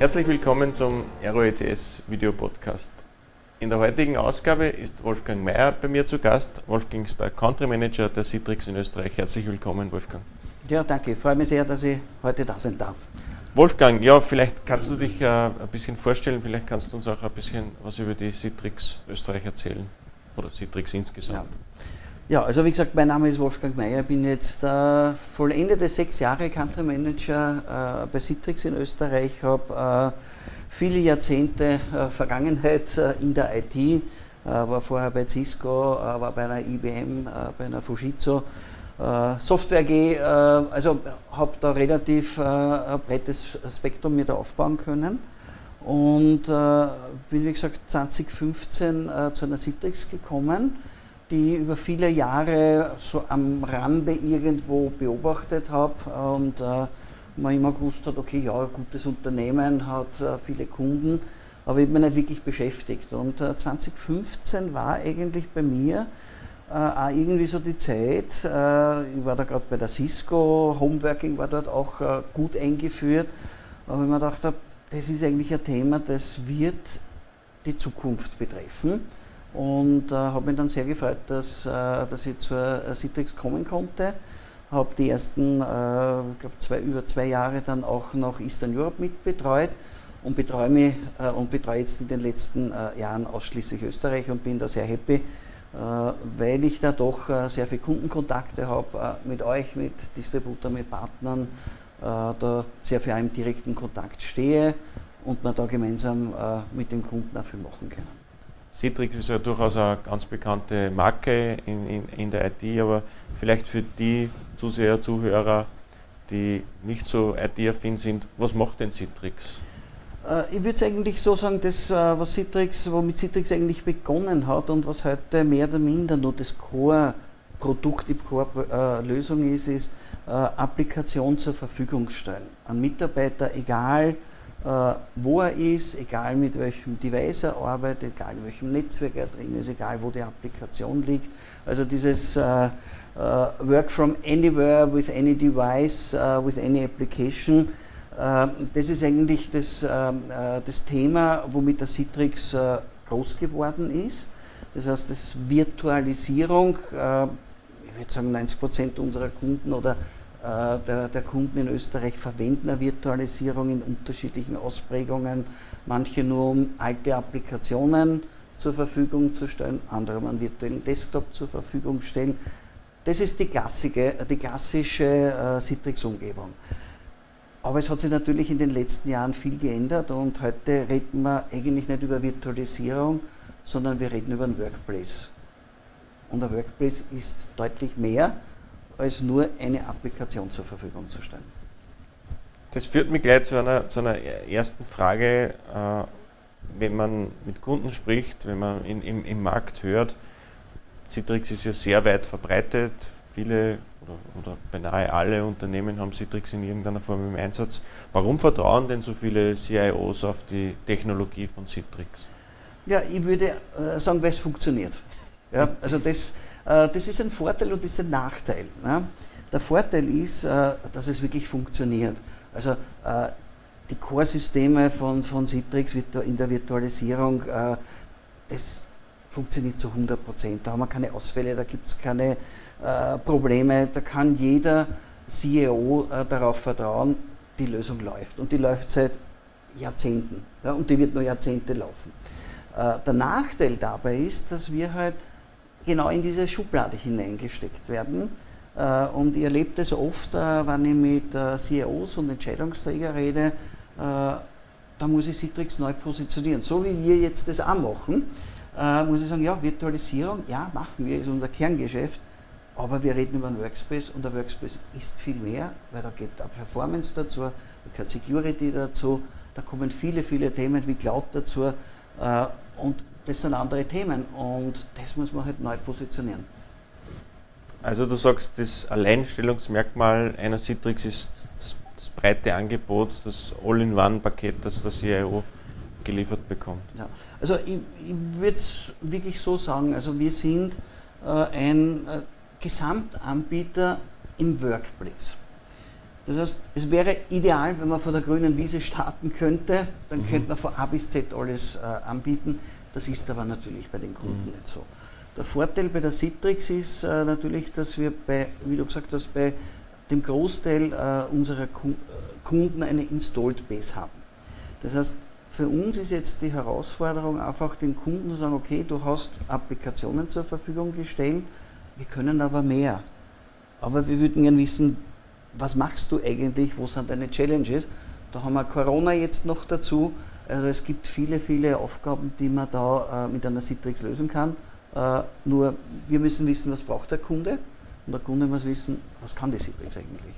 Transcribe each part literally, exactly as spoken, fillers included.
Herzlich willkommen zum Aero E C S Video Podcast. In der heutigen Ausgabe ist Wolfgang Meier bei mir zu Gast. Wolfgang ist der Country Manager der Citrix in Österreich. Herzlich willkommen, Wolfgang. Ja, danke. Ich freue mich sehr, dass ich heute da sein darf. Wolfgang, ja, vielleicht kannst du dich äh, ein bisschen vorstellen, vielleicht kannst du uns auch ein bisschen was über die Citrix Österreich erzählen oder Citrix insgesamt. Ja. Ja, also wie gesagt, mein Name ist Wolfgang Meier, ich bin jetzt äh, vollendete sechs Jahre Country Manager äh, bei Citrix in Österreich, habe äh, viele Jahrzehnte äh, Vergangenheit äh, in der I T, äh, war vorher bei Cisco, äh, war bei einer I B M, äh, bei einer Fujitsu, äh, Software A G, äh, also habe da relativ äh, ein breites Spektrum mit aufbauen können und äh, bin wie gesagt zwanzig fünfzehn äh, zu einer Citrix gekommen, die ich über viele Jahre so am Rande irgendwo beobachtet habe und äh, man immer gewusst hat, okay, ja, ein gutes Unternehmen, hat äh, viele Kunden, aber ich habe mich nicht wirklich beschäftigt. Und äh, zwanzig fünfzehn war eigentlich bei mir äh, auch irgendwie so die Zeit, äh, ich war da gerade bei der Cisco, Homeworking war dort auch äh, gut eingeführt, aber ich mir gedacht habe, das ist eigentlich ein Thema, das wird die Zukunft betreffen. Und äh, habe mich dann sehr gefreut, dass, äh, dass ich zur Citrix kommen konnte. Habe die ersten, äh, ich glaube, zwei, über zwei Jahre dann auch noch Eastern Europe mitbetreut und betreue mich äh, und betreue jetzt in den letzten äh, Jahren ausschließlich Österreich und bin da sehr happy, äh, weil ich da doch äh, sehr viele Kundenkontakte habe äh, mit euch, mit Distributern, mit Partnern, äh, da sehr viel im direkten Kontakt stehe und wir da gemeinsam äh, mit den Kunden auch viel machen können. Citrix ist ja durchaus eine ganz bekannte Marke in, in, in der I T, aber vielleicht für die Zuseher, Zuhörer, die nicht so I T-affin sind, was macht denn Citrix? Äh, ich würde es eigentlich so sagen, das, was Citrix, womit Citrix eigentlich begonnen hat und was heute mehr oder minder nur das Core-Produkt, die Core-Lösung ist, ist äh, Applikation zur Verfügung stellen. Ein Mitarbeiter, egal Uh, wo er ist, egal mit welchem Device er arbeitet, egal in welchem Netzwerk er drin ist, egal wo die Applikation liegt. Also dieses uh, uh, Work from anywhere with any device, uh, with any application, uh, das ist eigentlich das, uh, das Thema, womit der Citrix uh, groß geworden ist. Das heißt, das Virtualisierung, uh, ich würde sagen neunzig Prozent unserer Kunden oder Der, der Kunden in Österreich verwenden eine Virtualisierung in unterschiedlichen Ausprägungen, manche nur um alte Applikationen zur Verfügung zu stellen, andere um einen virtuellen Desktop zur Verfügung stellen. Das ist die, klassische, die klassische äh, Citrix-Umgebung. Aber es hat sich natürlich in den letzten Jahren viel geändert und heute reden wir eigentlich nicht über Virtualisierung, sondern wir reden über einen Workplace. Und der Workplace ist deutlich mehr als nur eine Applikation zur Verfügung zu stellen. Das führt mich gleich zu einer, zu einer ersten Frage, äh, wenn man mit Kunden spricht, wenn man in, im, im Markt hört, Citrix ist ja sehr weit verbreitet, viele oder, oder beinahe alle Unternehmen haben Citrix in irgendeiner Form im Einsatz. Warum vertrauen denn so viele C I Os auf die Technologie von Citrix? Ja, ich würde äh, sagen, weil es funktioniert. Ja, also das Das ist ein Vorteil und das ist ein Nachteil. Ne? Der Vorteil ist, dass es wirklich funktioniert. Also die Core-Systeme von, von Citrix in der Virtualisierung, das funktioniert zu hundert Prozent. Da haben wir keine Ausfälle, da gibt es keine Probleme. Da kann jeder C I O darauf vertrauen, die Lösung läuft. Und die läuft seit Jahrzehnten. Ja? Und die wird nur Jahrzehnte laufen. Der Nachteil dabei ist, dass wir halt genau in diese Schublade hineingesteckt werden. Und ich erlebe das oft, wenn ich mit C I Os und Entscheidungsträgern rede, da muss ich Citrix neu positionieren. So wie wir jetzt das auch machen, muss ich sagen, ja, Virtualisierung, ja, machen wir, ist unser Kerngeschäft, aber wir reden über einen Workspace und der Workspace ist viel mehr, weil da geht auch Performance dazu, da gehört Security dazu, da kommen viele, viele Themen wie Cloud dazu und das sind andere Themen und das muss man halt neu positionieren. Also du sagst, das Alleinstellungsmerkmal einer Citrix ist das, das breite Angebot, das All-in-One-Paket, das der C I O geliefert bekommt. Ja, also ich, ich würde es wirklich so sagen, also wir sind äh, ein äh, Gesamtanbieter im Workplace. Das heißt, es wäre ideal, wenn man von der grünen Wiese starten könnte, dann mhm. könnte man von A bis Z alles äh, anbieten. Das ist aber natürlich bei den Kunden mhm. nicht so. Der Vorteil bei der Citrix ist äh, natürlich, dass wir bei, wie du gesagt hast, bei dem Großteil äh, unserer Kunden eine Installed Base haben. Das heißt, für uns ist jetzt die Herausforderung einfach den Kunden zu sagen, okay, du hast Applikationen zur Verfügung gestellt, wir können aber mehr. Aber wir würden gerne wissen, was machst du eigentlich, wo sind deine Challenges? Da haben wir Corona jetzt noch dazu. Also es gibt viele, viele Aufgaben, die man da äh, mit einer Citrix lösen kann. Äh, nur wir müssen wissen, was braucht der Kunde, und der Kunde muss wissen, was kann die Citrix eigentlich.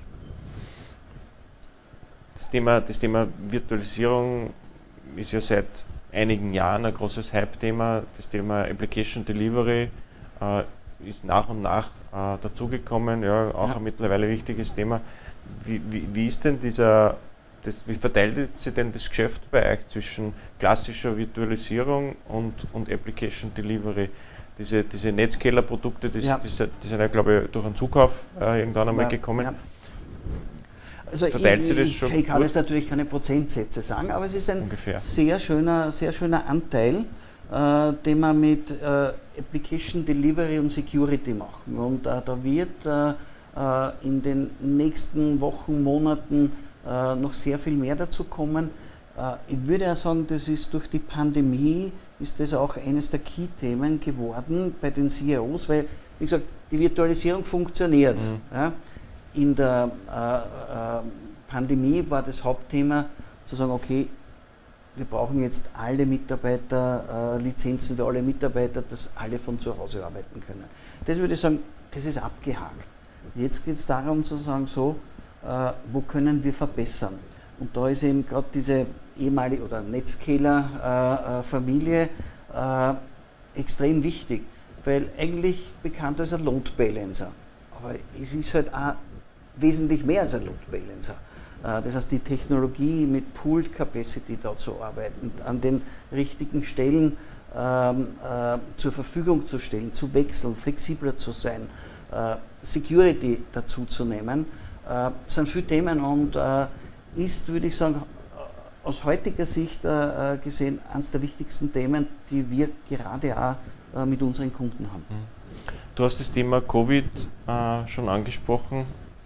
Das Thema, das Thema Virtualisierung ist ja seit einigen Jahren ein großes Hype-Thema. Das Thema Application Delivery äh, ist nach und nach äh, dazugekommen, ja, auch ja. ein mittlerweile wichtiges Thema. Wie, wie, wie ist denn dieser, das, wie verteilt sich denn das Geschäft bei euch zwischen klassischer Virtualisierung und, und Application Delivery? Diese, diese Netscaler-Produkte, die, ja. die, die sind ja, glaube ich, durch einen Zukauf äh, irgendwann einmal ja, gekommen. Ja. Also verteilt ich, sich das schon? Ich kann jetzt natürlich keine Prozentsätze sagen, aber es ist ein Ungefähr. sehr schöner, sehr schöner Anteil, äh, den wir mit äh, Application Delivery und Security machen. Und äh, da wird äh, in den nächsten Wochen, Monaten äh, noch sehr viel mehr dazu kommen. Äh, ich würde auch sagen, das ist durch die Pandemie ist das auch eines der Key-Themen geworden bei den C I Os, weil, wie gesagt, die Virtualisierung funktioniert. Mhm. Ja. In der äh, äh, Pandemie war das Hauptthema zu sagen, okay, wir brauchen jetzt alle Mitarbeiter, äh, Lizenzen für alle Mitarbeiter, dass alle von zu Hause arbeiten können. Das würde ich sagen, das ist abgehakt. Jetzt geht es darum zu sagen, so, äh, wo können wir verbessern? Und da ist eben gerade diese ehemalige oder Netscaler-Familie äh, äh, extrem wichtig, weil eigentlich bekannt als ein Load Balancer. Aber es ist halt auch wesentlich mehr als ein Load Balancer. Das heißt, die Technologie mit Pooled Capacity da zu arbeiten, an den richtigen Stellen ähm, äh, zur Verfügung zu stellen, zu wechseln, flexibler zu sein, äh, Security dazu zu nehmen, äh, sind viele Themen und äh, ist, würde ich sagen, aus heutiger Sicht äh, gesehen, eines der wichtigsten Themen, die wir gerade auch äh, mit unseren Kunden haben. Du hast das Thema Covid äh, schon angesprochen.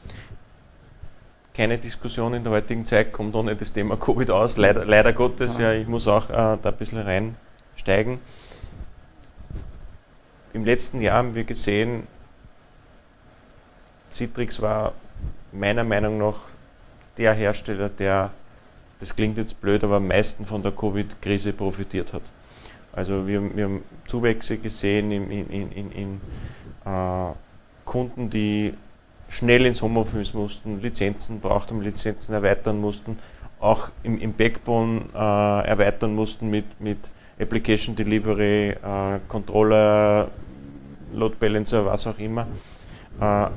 Keine Diskussion in der heutigen Zeit kommt ohne das Thema Covid aus, leider, leider Gottes. Ja, ich muss auch äh, da ein bisschen reinsteigen. Im letzten Jahr haben wir gesehen, Citrix war meiner Meinung nach der Hersteller, der, das klingt jetzt blöd, aber am meisten von der Covid-Krise profitiert hat. Also wir, wir haben Zuwächse gesehen in, in, in, in, in äh, Kunden, die schnell ins Homeoffice mussten, Lizenzen braucht haben, Lizenzen erweitern mussten, auch im, im Backbone äh, erweitern mussten mit, mit Application Delivery, äh, Controller, Load Balancer, was auch immer. Äh,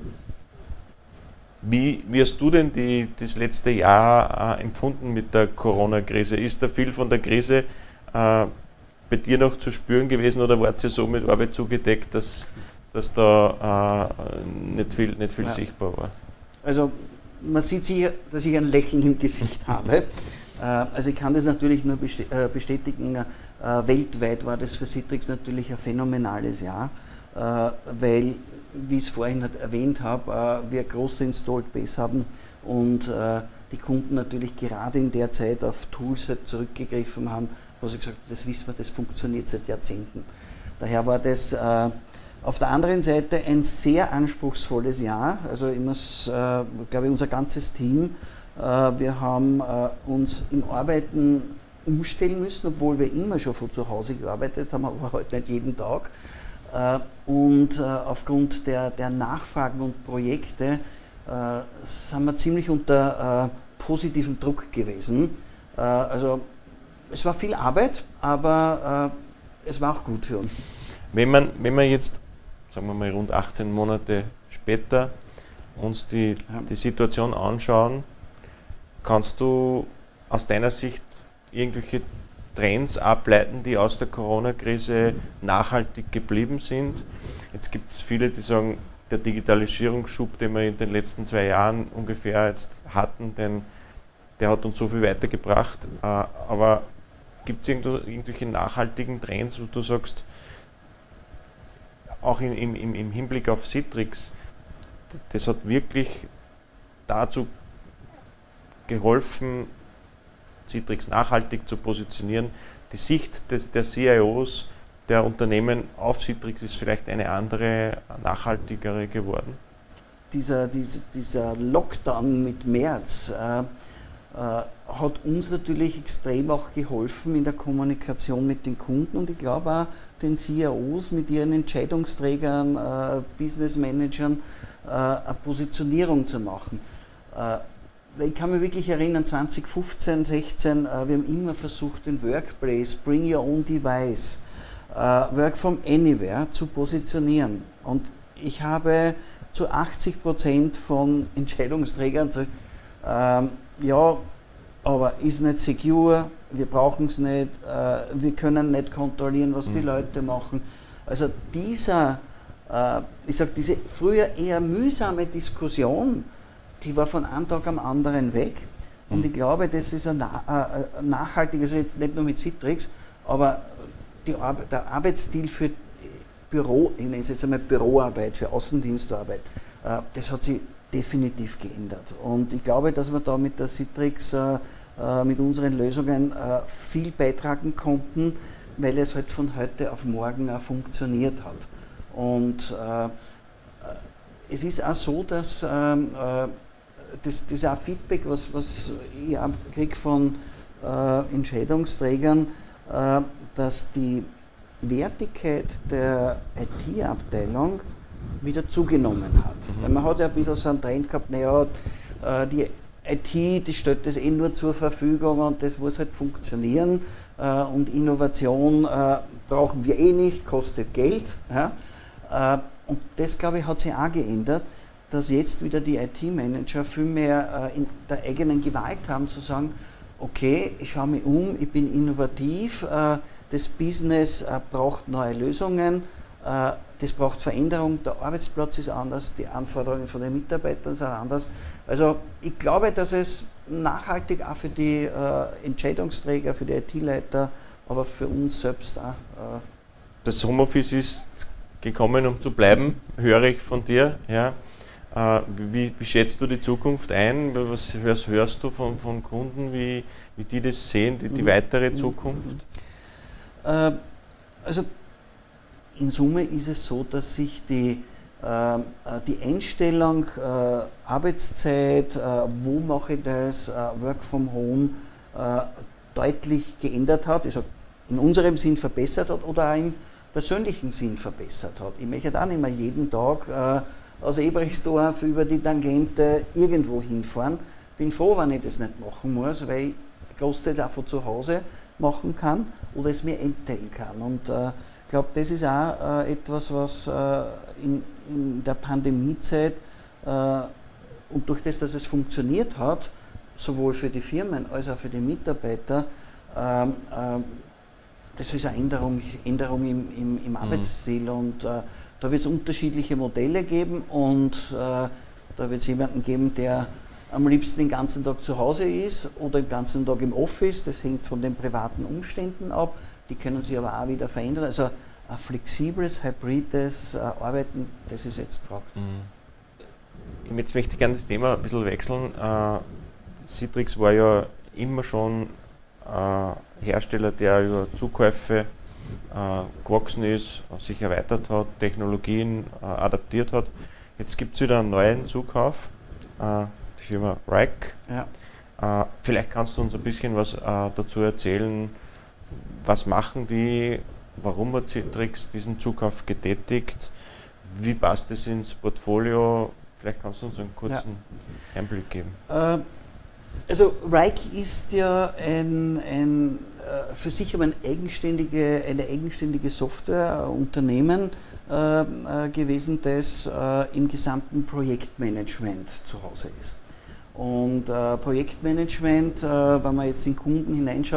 wie, wie hast du denn die, das letzte Jahr äh, empfunden mit der Corona-Krise? Ist da viel von der Krise äh, bei dir noch zu spüren gewesen oder wart ihr so mit Arbeit zugedeckt, dass dass da äh, nicht viel, nicht viel ja. sichtbar war? Also man sieht sicher, dass ich ein Lächeln im Gesicht habe. Äh, also ich kann das natürlich nur bestätigen, äh, weltweit war das für Citrix natürlich ein phänomenales Jahr, äh, weil, wie ich es vorhin erwähnt habe, äh, wir große Installed Base haben und äh, die Kunden natürlich gerade in der Zeit auf Tools halt zurückgegriffen haben, wo sie gesagt haben, das wissen wir, das funktioniert seit Jahrzehnten. Daher war das äh, auf der anderen Seite ein sehr anspruchsvolles Jahr. Also ich muss, äh, glaube ich, unser ganzes Team, äh, wir haben äh, uns im Arbeiten umstellen müssen, obwohl wir immer schon von zu Hause gearbeitet haben, aber heute nicht jeden Tag. Äh, und äh, aufgrund der, der Nachfragen und Projekte äh, sind wir ziemlich unter äh, positivem Druck gewesen. Äh, also es war viel Arbeit, aber äh, es war auch gut für uns. Wenn man, wenn man jetzt, sagen wir mal rund achtzehn Monate später, uns die, ja. die Situation anschauen, kannst du aus deiner Sicht irgendwelche Trends ableiten, die aus der Corona-Krise nachhaltig geblieben sind? Jetzt gibt es viele, die sagen, der Digitalisierungsschub, den wir in den letzten zwei Jahren ungefähr jetzt hatten, denn der hat uns so viel weitergebracht. Äh, aber gibt es irgendwelche nachhaltigen Trends, wo du sagst, auch in, im, im Hinblick auf Citrix, das hat wirklich dazu geholfen, Citrix nachhaltig zu positionieren. Die Sicht des, der C I Os der Unternehmen auf Citrix ist vielleicht eine andere, nachhaltigere geworden? Dieser, dieser, dieser Lockdown mit März äh, äh, hat uns natürlich extrem auch geholfen in der Kommunikation mit den Kunden und ich glaube auch den C I Os mit ihren Entscheidungsträgern, äh, Business Managern äh, eine Positionierung zu machen. Äh, ich kann mich wirklich erinnern, zwanzig fünfzehn, sechzehn, äh, wir haben immer versucht, den Workplace, Bring Your Own Device, äh, Work from Anywhere zu positionieren. Und ich habe zu achtzig Prozent von Entscheidungsträgern gesagt, ähm, ja, aber ist nicht secure, wir brauchen es nicht, äh, wir können nicht kontrollieren, was mhm. die Leute machen. Also dieser, äh, ich sage, diese früher eher mühsame Diskussion, die war von einem Tag am anderen weg. Mhm. Und ich glaube, das ist ein, ein nachhaltiges, also jetzt nicht nur mit Citrix, aber die Ar der Arbeitsstil für Büro, ich nenne es jetzt einmal Büroarbeit, für Außendienstarbeit, äh, das hat sich definitiv geändert. Und ich glaube, dass wir da mit der Citrix, äh, mit unseren Lösungen äh, viel beitragen konnten, weil es halt von heute auf morgen auch funktioniert hat. Und äh, es ist auch so, dass ähm, äh, das, das ist auch Feedback, was, was ich auch kriege von äh, Entscheidungsträgern, äh, dass die Wertigkeit der I T-Abteilung wieder zugenommen hat. Mhm. Weil man hat ja ein bisschen so einen Trend gehabt, naja, die I T, die stellt das eh nur zur Verfügung und das muss halt funktionieren und Innovation brauchen wir eh nicht, kostet Geld. Und das, glaube ich, hat sich auch geändert, dass jetzt wieder die I T-Manager viel mehr in der eigenen Gewalt haben, zu sagen, okay, ich schaue mich um, ich bin innovativ, das Business braucht neue Lösungen, das braucht Veränderung, der Arbeitsplatz ist anders, die Anforderungen von den Mitarbeitern sind anders. Also ich glaube, dass es nachhaltig auch für die äh, Entscheidungsträger, für die I T-Leiter, aber für uns selbst auch. Äh das Homeoffice ist gekommen, um zu bleiben, höre ich von dir. Ja. Äh, wie, wie schätzt du die Zukunft ein? Was hörst, hörst du von, von Kunden, wie, wie die das sehen, die, die weitere Zukunft? Äh, also in Summe ist es so, dass sich die, äh, die Einstellung äh, Arbeitszeit, äh, wo mache ich das, äh, Work from Home, äh, deutlich geändert hat, also in unserem Sinn verbessert hat oder auch im persönlichen Sinn verbessert hat. Ich möchte auch nicht mehr jeden Tag äh, aus Ebersdorf über die Tangente irgendwo hinfahren. Bin froh, wenn ich das nicht machen muss, weil ich Großteil auch von zu Hause machen kann oder es mir einteilen kann. Und, äh, ich glaube, das ist auch äh, etwas, was äh, in, in der Pandemiezeit äh, und durch das, dass es funktioniert hat, sowohl für die Firmen als auch für die Mitarbeiter, äh, äh, das ist eine Änderung, Änderung im, im, im Arbeitsstil. Mhm. Und äh, da wird es unterschiedliche Modelle geben und äh, da wird es jemanden geben, der am liebsten den ganzen Tag zu Hause ist oder den ganzen Tag im Office. Das hängt von den privaten Umständen ab. Die können sich aber auch wieder verändern. Also ein flexibles, hybrides äh, Arbeiten, das ist jetzt gefragt. Mhm. Jetzt möchte ich gerne das Thema ein bisschen wechseln. Äh, Citrix war ja immer schon äh, Hersteller, der über Zukäufe äh, gewachsen ist, sich erweitert hat, Technologien äh, adaptiert hat. Jetzt gibt es wieder einen neuen Zukauf, äh, die Firma Wrike. Ja. Äh, vielleicht kannst du uns ein bisschen was äh, dazu erzählen. Was machen die? Warum hat Citrix diesen Zukauf getätigt? Wie passt es ins Portfolio? Vielleicht kannst du uns einen kurzen ja. Einblick geben. Äh, also Wrike ist ja ein, ein äh, für sich aber ein eigenständige, eine eigenständige Softwareunternehmen äh, äh, gewesen, das äh, im gesamten Projektmanagement zu Hause ist. Und äh, Projektmanagement, äh, wenn man jetzt in Kunden hineinschaut,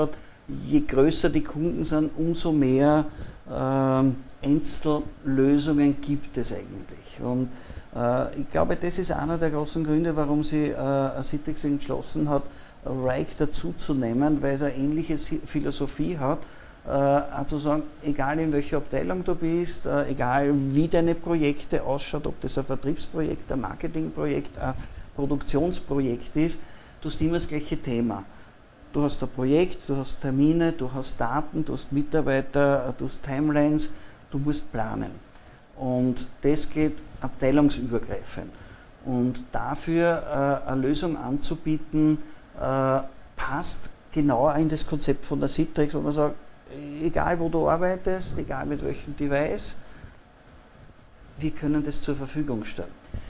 je größer die Kunden sind, umso mehr ähm, Einzellösungen gibt es eigentlich. Und äh, ich glaube, das ist einer der großen Gründe, warum sie äh, Citrix entschlossen hat, Wrike dazuzunehmen, weil es eine ähnliche Philosophie hat, äh, zu sagen, egal in welcher Abteilung du bist, äh, egal wie deine Projekte ausschaut, ob das ein Vertriebsprojekt, ein Marketingprojekt, ein Produktionsprojekt ist, du hast immer das gleiche Thema. Du hast ein Projekt, du hast Termine, du hast Daten, du hast Mitarbeiter, du hast Timelines, du musst planen. Und das geht abteilungsübergreifend. Und dafür äh, eine Lösung anzubieten, äh, passt genau in das Konzept von der Citrix, wo man sagt, egal wo du arbeitest, egal mit welchem Device, wir können das zur Verfügung stellen.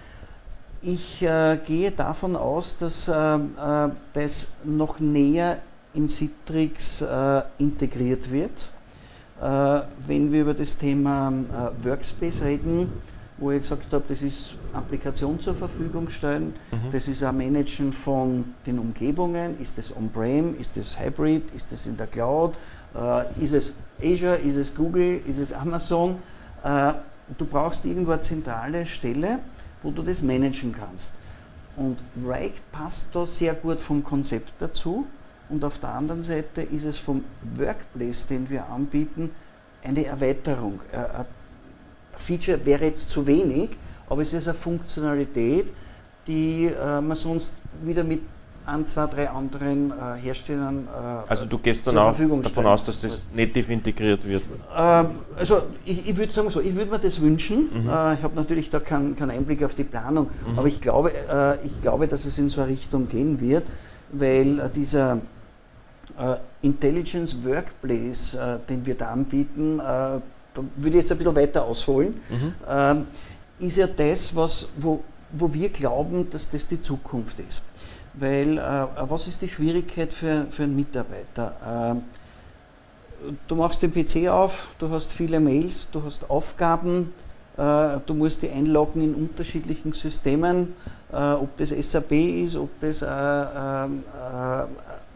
Ich äh, gehe davon aus, dass äh, äh, das noch näher in Citrix äh, integriert wird. Äh, wenn wir über das Thema äh, Workspace reden, wo ich gesagt habe, das ist Applikation zur Verfügung stellen, mhm. das ist ein Managen von den Umgebungen, ist das On-Prem, ist das Hybrid, ist das in der Cloud, äh, ist es Azure, ist es Google, ist es Amazon. Äh, du brauchst irgendwo eine zentrale Stelle, wo du das managen kannst. Und Wrike passt da sehr gut vom Konzept dazu und auf der anderen Seite ist es vom Workplace, den wir anbieten, eine Erweiterung. Ein Feature wäre jetzt zu wenig, aber es ist eine Funktionalität, die äh, man sonst wieder mit ein, zwei, drei anderen äh, Herstellern äh, Also du gehst dann auch davon aus, dass das native integriert wird? Ähm, also ich, ich würde sagen so, ich würde mir das wünschen. Mhm. Äh, ich habe natürlich da keinen kein Einblick auf die Planung, mhm. aber ich glaube, äh, ich glaube, dass es in so eine Richtung gehen wird, weil äh, dieser äh, Intelligence Workplace, äh, den wir da anbieten, äh, da würde ich jetzt ein bisschen weiter ausholen, mhm. ähm, ist ja das, was, wo, wo wir glauben, dass das die Zukunft ist. Weil, äh, was ist die Schwierigkeit für, für einen Mitarbeiter? Äh, du machst den P C auf, du hast viele Mails, du hast Aufgaben, äh, du musst die einloggen in unterschiedlichen Systemen, äh, ob das S A P ist, ob das ein äh, äh,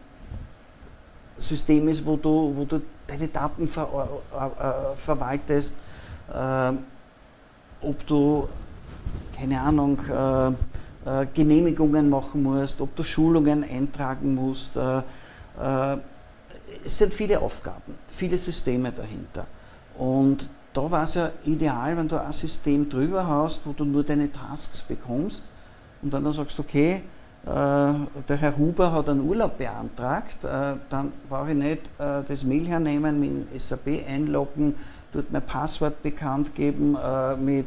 System ist, wo du, wo du deine Daten ver, äh, verwaltest, äh, ob du, keine Ahnung, äh, äh, Genehmigungen machen musst, ob du Schulungen eintragen musst. Äh, äh, es sind viele Aufgaben, viele Systeme dahinter. Und da war es ja ideal, wenn du ein System drüber hast, wo du nur deine Tasks bekommst und dann, dann sagst, okay, der Herr Huber hat einen Urlaub beantragt, dann brauche ich nicht das Mail hernehmen, mit dem S A P einloggen, dort mein Passwort bekannt geben, mit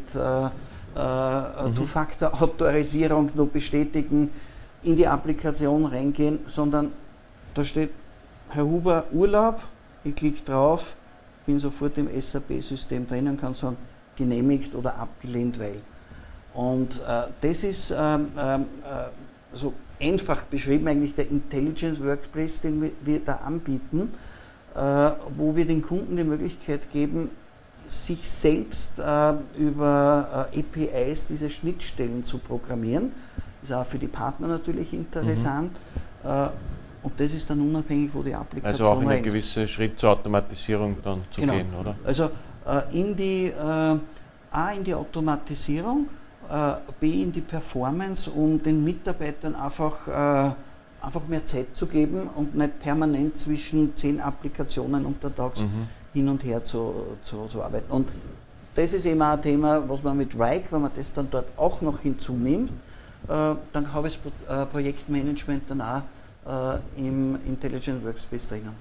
mhm. Two-Factor-Autorisierung nur bestätigen, in die Applikation reingehen, sondern da steht Herr Huber Urlaub, ich klicke drauf, bin sofort im S A P-System drin und kann sagen, genehmigt oder abgelehnt, weil. Und äh, das ist ähm, äh, so einfach beschrieben eigentlich der Intelligence Workplace, den wir, wir da anbieten, äh, wo wir den Kunden die Möglichkeit geben, sich selbst äh, über äh, A P Is diese Schnittstellen zu programmieren. Das ist auch für die Partner natürlich interessant. Mhm. Äh, und das ist dann unabhängig, wo die Applikation Also auch in einen gewissen Schritt zur Automatisierung dann zu genau. gehen, oder? Also äh, in die, äh, A in die Automatisierung, B in die Performance, um den Mitarbeitern einfach, äh, einfach mehr Zeit zu geben und nicht permanent zwischen zehn Applikationen untertags mhm. hin und her zu, zu, zu arbeiten. Und das ist eben auch ein Thema, was man mit Wrike, wenn man das dann dort auch noch hinzunimmt, äh, dann habe ich das Pro- äh, Projektmanagement dann auch äh, im Intelligent Workspace drinnen.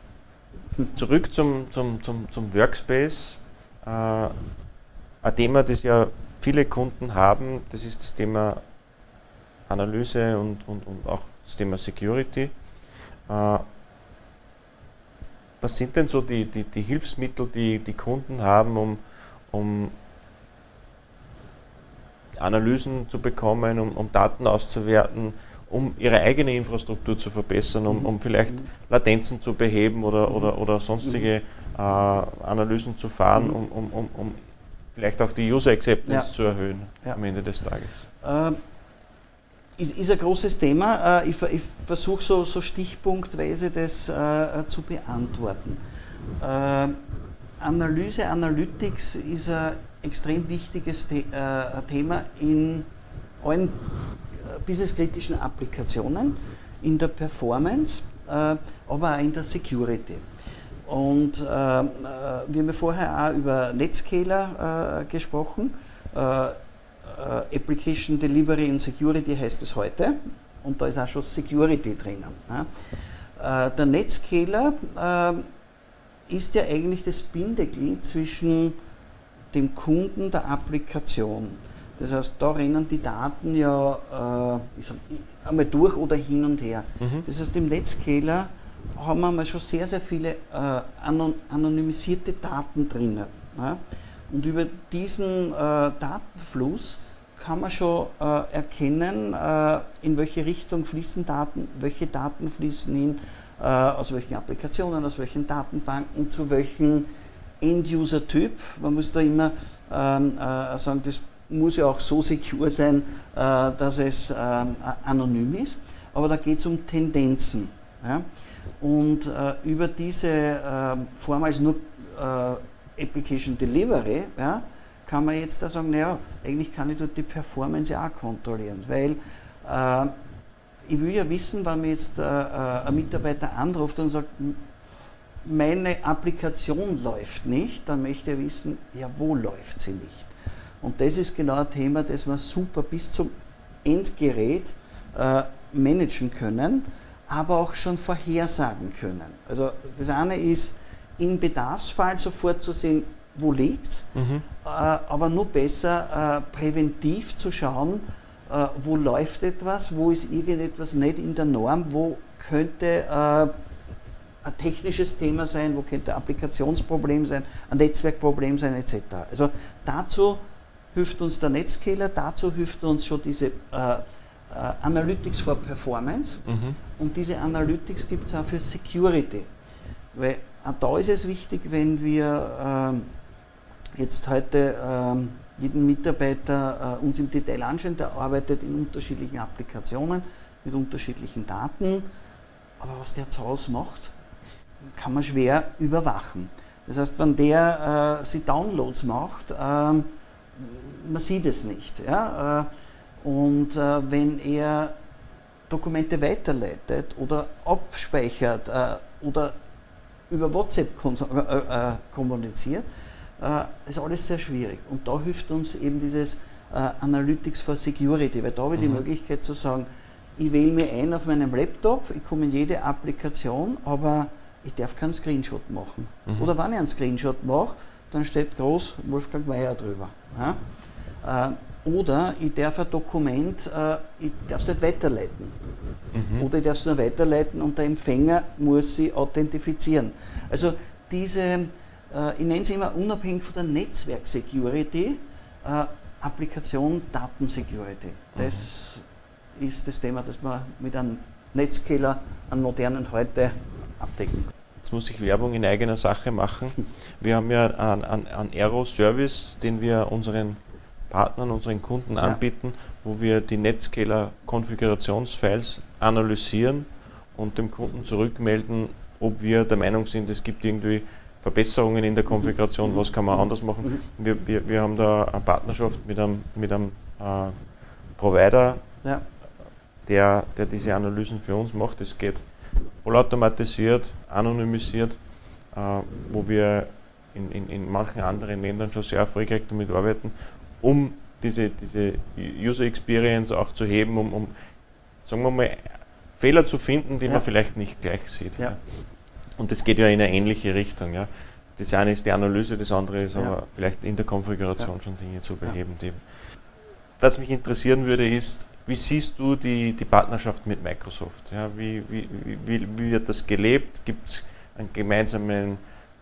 Zurück zum, zum, zum, zum Workspace. Äh, ein Thema, das ja viele Kunden haben, das ist das Thema Analyse und, und, und auch das Thema Security. Äh, was sind denn so die, die, die Hilfsmittel, die die Kunden haben, um, um Analysen zu bekommen, um, um Daten auszuwerten, um ihre eigene Infrastruktur zu verbessern, um, um vielleicht Latenzen zu beheben oder, oder, oder sonstige äh, Analysen zu fahren, um, um, um, um vielleicht auch die User Acceptance ja. zu erhöhen ja. am Ende des Tages? Ähm, ist, ist ein großes Thema. Ich, ich versuche so, so stichpunktweise das äh, zu beantworten. Äh, Analyse, Analytics ist ein extrem wichtiges The äh, Thema in allen businesskritischen Applikationen, in der Performance, äh, aber auch in der Security. Und äh, wir haben ja vorher auch über Netscaler äh, gesprochen. Äh, äh, Application Delivery and Security heißt es heute. Und da ist auch schon Security drinnen. Ja. Äh, der Netscaler äh, ist ja eigentlich das Bindeglied zwischen dem Kunden der Applikation. Das heißt, da rennen die Daten ja äh, ich sag, einmal durch oder hin und her. Mhm. Das heißt, im Netscaler haben wir mal schon sehr, sehr viele äh, anonymisierte Daten drinnen. Ja? Und über diesen äh, Datenfluss kann man schon äh, erkennen, äh, in welche Richtung fließen Daten, welche Daten fließen hin, äh, aus welchen Applikationen, aus welchen Datenbanken, zu welchem End-User-Typ. Man muss da immer ähm, äh, sagen, das muss ja auch so secure sein, äh, dass es äh, anonym ist. Aber da geht es um Tendenzen. Ja? Und äh, über diese äh, vormals nur äh, Application Delivery, ja, kann man jetzt da sagen, naja, eigentlich kann ich dort die Performance ja auch kontrollieren, weil äh, ich will ja wissen, wenn mir jetzt äh, ein Mitarbeiter anruft und sagt, meine Applikation läuft nicht, dann möchte er wissen, ja, wo läuft sie nicht? Und das ist genau ein Thema, das wir super bis zum Endgerät äh, managen können, aber auch schon vorhersagen können. Also das eine ist, im Bedarfsfall sofort zu sehen, wo liegt es, mhm. äh, aber nur besser äh, präventiv zu schauen, äh, wo läuft etwas, wo ist irgendetwas nicht in der Norm, wo könnte äh, ein technisches Thema sein, wo könnte ein Applikationsproblem sein, ein Netzwerkproblem sein, et cetera. Also dazu hilft uns der Netscaler, dazu hilft uns schon diese äh, äh, Analytics for Performance, mhm. und diese Analytics gibt es auch für Security. Weil auch da ist es wichtig, wenn wir ähm, jetzt heute ähm, jeden Mitarbeiter äh, uns im Detail anschauen, der arbeitet in unterschiedlichen Applikationen mit unterschiedlichen Daten, aber was der zu Hause macht, kann man schwer überwachen. Das heißt, wenn der äh, sich Downloads macht, äh, man sieht es nicht. Ja? Äh, und äh, wenn er Dokumente weiterleitet oder abspeichert äh, oder über WhatsApp äh, äh, kommuniziert, äh, ist alles sehr schwierig. Und da hilft uns eben dieses äh, Analytics for Security, weil da habe ich mhm. die Möglichkeit zu sagen, ich wähle mir ein auf meinem Laptop, ich komme in jede Applikation, aber ich darf keinen Screenshot machen. Mhm. Oder wenn ich einen Screenshot mache, dann steht groß Wolfgang Meier drüber. Ja? Äh, oder ich darf ein Dokument, äh, ich darf es nicht weiterleiten. Mhm. Oder ich darf es nur weiterleiten und der Empfänger muss sie authentifizieren. Also diese, äh, ich nenne es immer unabhängig von der Netzwerk-Security, äh, Applikation Datensecurity. Das mhm. ist das Thema, das wir mit einem Netscaler, einem modernen heute abdecken. Jetzt muss ich Werbung in eigener Sache machen. Wir haben ja einen, einen, einen Aero-Service, den wir unseren Partnern, unseren Kunden anbieten, ja. wo wir die Netscaler-Konfigurationsfiles analysieren und dem Kunden zurückmelden, ob wir der Meinung sind, es gibt irgendwie Verbesserungen in der Konfiguration, was kann man anders machen. Wir, wir, wir haben da eine Partnerschaft mit einem, mit einem äh, Provider, ja. der, der diese Analysen für uns macht. Es geht vollautomatisiert, anonymisiert, äh, wo wir in, in, in manchen anderen Ländern schon sehr erfolgreich damit arbeiten, um diese, diese User Experience auch zu heben, um, um sagen wir mal, Fehler zu finden, die ja. man vielleicht nicht gleich sieht. Ja. Ja. Und das geht ja in eine ähnliche Richtung. Ja. Das eine ist die Analyse, das andere ist ja. aber vielleicht in der Konfiguration ja. schon Dinge zu beheben. Ja. Was mich interessieren würde, ist, wie siehst du die, die Partnerschaft mit Microsoft? Ja, wie, wie, wie, wie wird das gelebt? Gibt es gemeinsame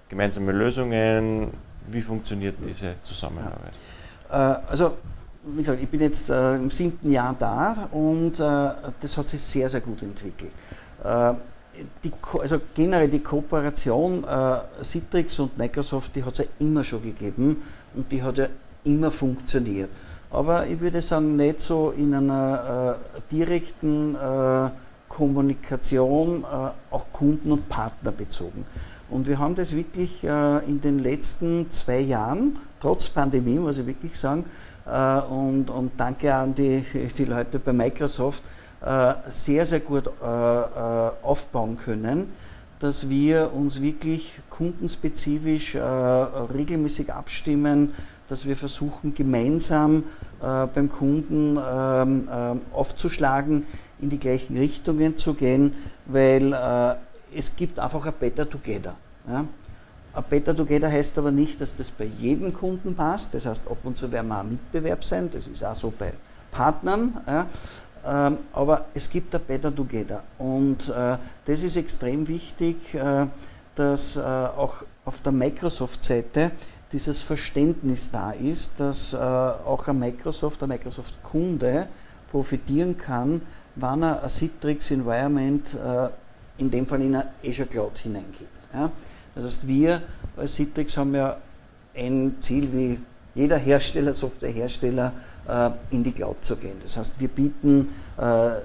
Lösungen? Wie funktioniert diese Zusammenarbeit? Ja. Äh, also, wie gesagt, ich bin jetzt äh, im siebten Jahr da und äh, das hat sich sehr, sehr gut entwickelt. Äh, die, also generell die Kooperation äh, Citrix und Microsoft, die hat es ja immer schon gegeben und die hat ja immer funktioniert. aber ich würde sagen, nicht so in einer äh, direkten äh, Kommunikation, äh, auch Kunden- und Partner bezogen. Und wir haben das wirklich äh, in den letzten zwei Jahren, trotz Pandemie, muss ich wirklich sagen, äh, und, und danke an die, die Leute bei Microsoft, äh, sehr, sehr gut äh, äh, aufbauen können, dass wir uns wirklich kundenspezifisch äh, regelmäßig abstimmen, dass wir versuchen, gemeinsam äh, beim Kunden ähm, äh, aufzuschlagen, in die gleichen Richtungen zu gehen, weil äh, es gibt einfach ein Better Together. Ja? Ein Better Together heißt aber nicht, dass das bei jedem Kunden passt. Das heißt, ab und zu werden wir auch Mitbewerb sein, das ist auch so bei Partnern. Ja? Ähm, aber es gibt ein Better Together. Und äh, das ist extrem wichtig, äh, dass äh, auch auf der Microsoft-Seite dieses Verständnis da ist, dass äh, auch ein Microsoft, ein Microsoft-Kunde profitieren kann, wenn er ein Citrix-Environment äh, in dem Fall in eine Azure Cloud hineingibt. Ja? Das heißt, wir als Citrix haben ja ein Ziel, wie jeder Hersteller, Softwarehersteller, äh, in die Cloud zu gehen. Das heißt, wir bieten äh, äh,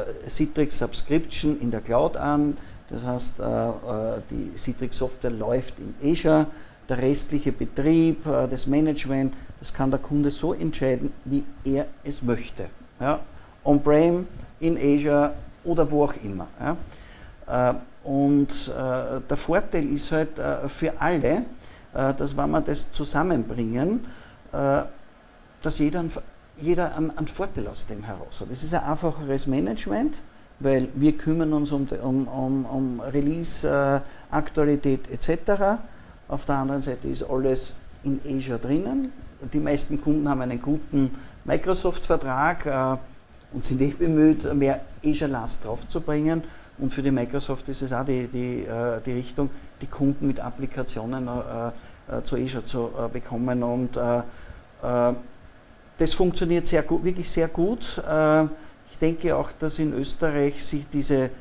Citrix Subscription in der Cloud an. Das heißt, äh, äh, die Citrix Software läuft in Azure. Der restliche Betrieb, äh, das Management, das kann der Kunde so entscheiden, wie er es möchte. Ja? On-Prem, in Azure oder wo auch immer. Ja? Äh, und äh, der Vorteil ist halt äh, für alle, äh, dass wenn wir das zusammenbringen, äh, dass jeder, jeder einen, einen Vorteil aus dem heraus hat. Es ist ein einfacheres Management, weil wir kümmern uns um, um, um, um Release, äh, Aktualität et cetera. Auf der anderen Seite ist alles in Azure drinnen. Die meisten Kunden haben einen guten Microsoft-Vertrag äh, und sind eh bemüht, mehr Azure-Last draufzubringen. Und für die Microsoft ist es auch die, die, äh, die Richtung, die Kunden mit Applikationen äh, äh, zu Azure zu äh, bekommen. Und äh, äh, das funktioniert sehr gut, wirklich sehr gut. Äh, ich denke auch, dass in Österreich sich diese äh,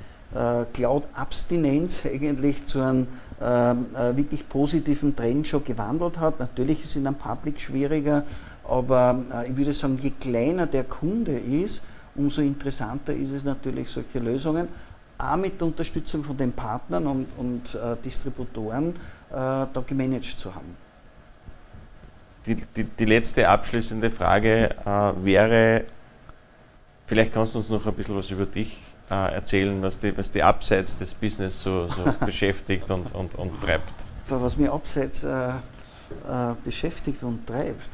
Cloud-Abstinenz eigentlich zu einem äh, äh, wirklich positiven Trend schon gewandelt hat. Natürlich ist es in einem Public schwieriger, aber äh, ich würde sagen, je kleiner der Kunde ist, umso interessanter ist es natürlich, solche Lösungen, auch mit der Unterstützung von den Partnern und, und äh, Distributoren, äh, da gemanagt zu haben. Die, die, die letzte abschließende Frage äh, wäre, vielleicht kannst du uns noch ein bisschen was über dich äh, erzählen, was die, was die abseits des Business so, so beschäftigt und, und, und treibt. Was mich abseits äh, äh, beschäftigt und treibt,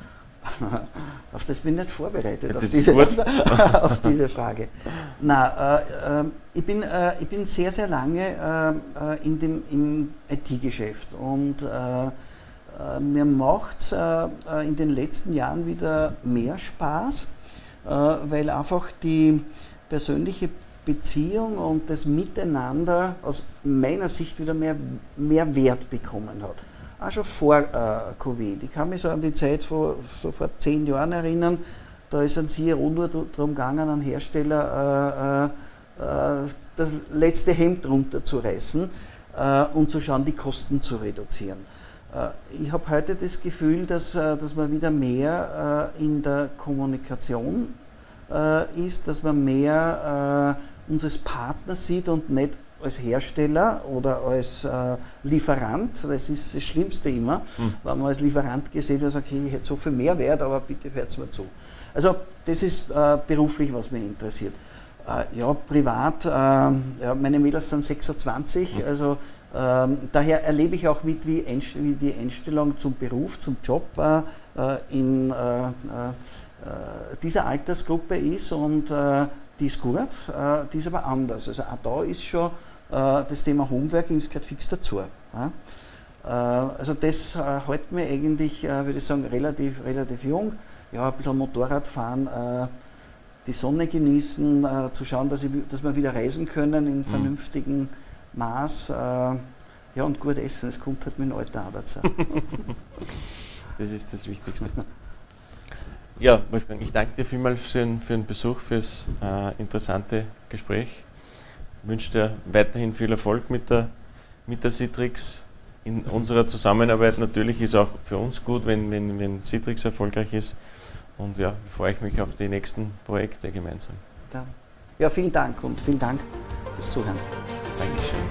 auf das bin ich nicht vorbereitet, auf diese, auf diese Frage. Nein, äh, äh, ich, bin, äh, ich bin sehr, sehr lange äh, in dem, im I T-Geschäft und äh, mir macht es äh, in den letzten Jahren wieder mehr Spaß, äh, weil einfach die persönliche Beziehung und das Miteinander aus meiner Sicht wieder mehr, mehr Wert bekommen hat. Auch schon vor äh, Covid. Ich kann mich so an die Zeit vor, so vor zehn Jahren erinnern, da ist ein C E O nur darum gegangen, einen Hersteller äh, äh, das letzte Hemd runterzureißen äh, und zu schauen, die Kosten zu reduzieren. Ich habe heute das Gefühl, dass, dass man wieder mehr äh, in der Kommunikation äh, ist, dass man mehr äh, uns als Partner sieht und nicht als Hersteller oder als äh, Lieferant. Das ist das Schlimmste immer, hm. wenn man als Lieferant gesehen wird und sagt, okay, ich hätte so viel Mehrwert, aber bitte hört es mir zu. Also das ist äh, beruflich, was mich interessiert. Äh, ja, privat, äh, ja, meine Mädels sind sechsundzwanzig, hm. also Ähm, daher erlebe ich auch mit, wie, wie die Einstellung zum Beruf, zum Job äh, in äh, äh, dieser Altersgruppe ist und äh, die ist gut, äh, die ist aber anders. Also auch da ist schon äh, das Thema Homeworking, das gehört fix dazu. Ja? Äh, also das äh, hält mir eigentlich, äh, würde ich sagen, relativ, relativ jung. Ja, ein bisschen Motorrad fahren, äh, die Sonne genießen, äh, zu schauen, dass, ich, dass wir wieder reisen können in vernünftigen Maß, äh, ja, und gut essen, das kommt halt mit dem Alter auch dazu. Das ist das Wichtigste. Ja, Wolfgang, ich danke dir vielmals für den, für den Besuch, für das äh, interessante Gespräch. Ich wünsche dir weiterhin viel Erfolg mit der, mit der Citrix. In unserer Zusammenarbeit natürlich ist auch für uns gut, wenn, wenn, wenn Citrix erfolgreich ist. und ja, freue ich mich auf die nächsten Projekte gemeinsam. Ja, vielen Dank und vielen Dank fürs Zuhören. Dankeschön.